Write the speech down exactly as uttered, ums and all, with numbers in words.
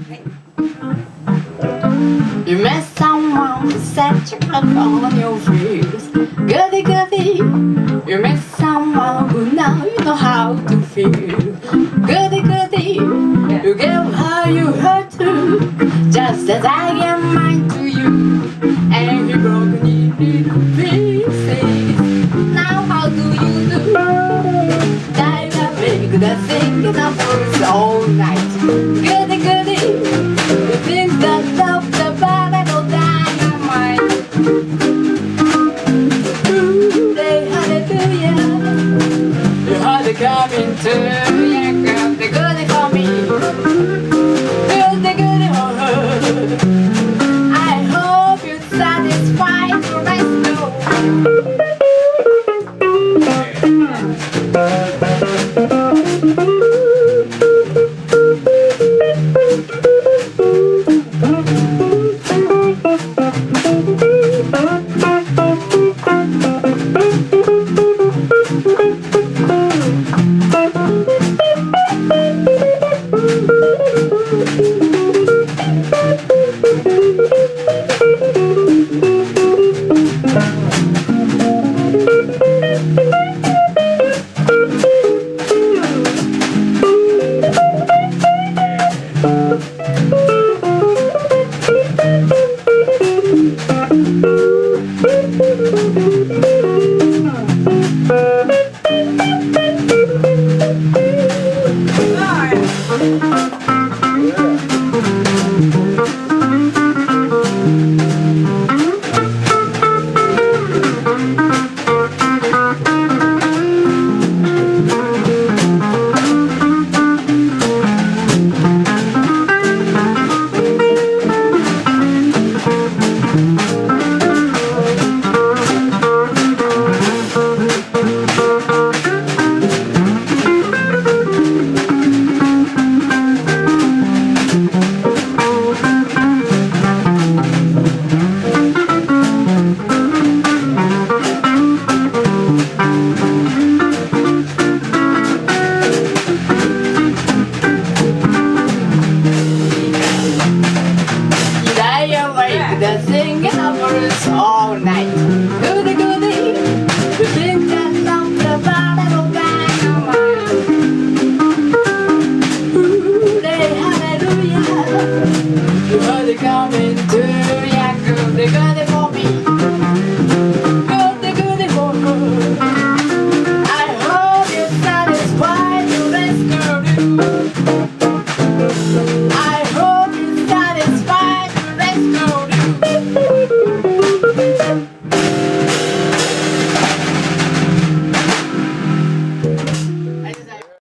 You met someone who set you up on your fears. Goody goody. You met someone who now you know how to feel. Goody goody. You gave her you hurt too, just as I gave mine to you. And you broke me little pieces. Now how do you do? Time to make the thing enough for all night. Goody goody. You think that love the battle dynamite. Ooh, they hallelujah. You had to come into ya, got the goody for me. Goody goody for her. I hope you're satisfied for us now. All night. Goody goody. You think that love the battle dynamite. Ooh, they hallelujah. You heard it coming to ya. Goody goody.